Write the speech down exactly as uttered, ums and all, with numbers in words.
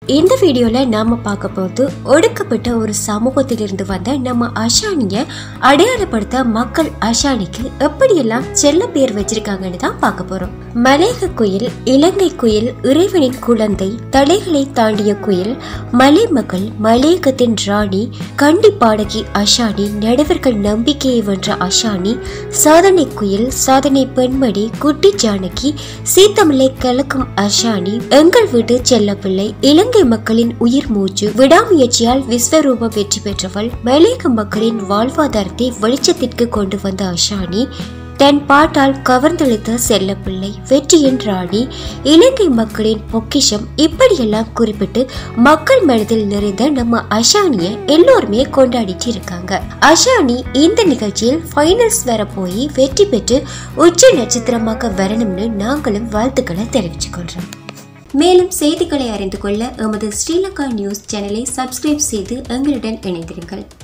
இந்த வீடியோல நாம பார்க்க போது ஒடுக்கப்பட்ட ஒரு சமூகத்திலிருந்து வந்த நம்ம அஷானிய அடையாளப்படுத்த மக்கள் அஷானிக்கு எப்படியெல்லாம் செல்ல பேர் வச்சிருக்காங்கன்னு தான் பார்க்க போறோம். மலையக குயில், இலங்கை குயில், இறைவனின் குழந்தை, தலைகளை தாண்டிய குயில், மலை மகள், மலையகத்தின் ராணி, கண்டி பாடகி அஷானி, நடுவர்கள் நம்பிக்கையை வென்ற அஷானி, சாதனை குயில், சாதனை பெண்மணி, குட்டி ஜானகி, சீத்தமிழை கலக்கும் அஷானி, எங்கள் வீட்டு செல்லப்பிள்ளை, இலங்கை மக்களின் உயிர் மூச்சு, விடாமுயற்சியால் விஸ்வரூபம் வெற்றி பெற்றவள், மலையக மக்களின் வாழ்வாதாரத்தை வெளிச்சத்திற்கு கொண்டு வந்த அஷானி, தன் பாட்டால் கவர்ந்தெழுத்த செல்லப்பிள்ளை, வெற்றியின் ராணி, இலங்கை மக்களின் பொக்கிஷம், இப்படியெல்லாம் குறிப்பிட்டு மக்கள் மனதில் நிறைந்த நம்ம அஷானிய எல்லோருமே கொண்டாடிட்டு இருக்காங்க. அஷானி இந்த நிகழ்ச்சியில் ஃபைனல்ஸ் வர போய் வெற்றி பெற்று உச்ச நட்சத்திரமாக வரணும்னு நாங்களும் வாழ்த்துக்களை தெரிவித்துக் கொள்றோம். மேலும் செய்திகளை அறிந்து கொள்ள எமது ஸ்ரீலங்கா நியூஸ் சேனலை சப்ஸ்கிரைப் செய்து எங்களுடன் இணைந்திருங்கள்.